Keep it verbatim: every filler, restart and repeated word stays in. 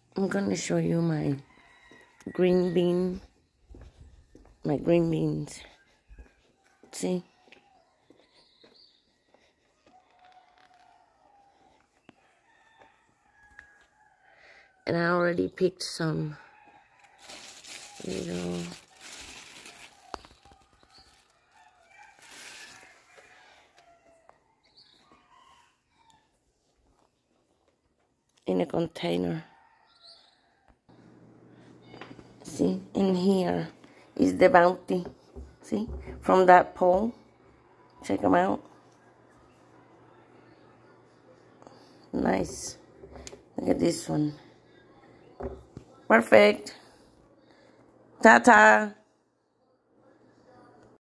I'm gonna show you my green bean, my green beans. See? And I already picked some little in a container. See, in here is the Bounty. See, from that pole. Check them out. Nice. Look at this one. Perfect. Ta-ta.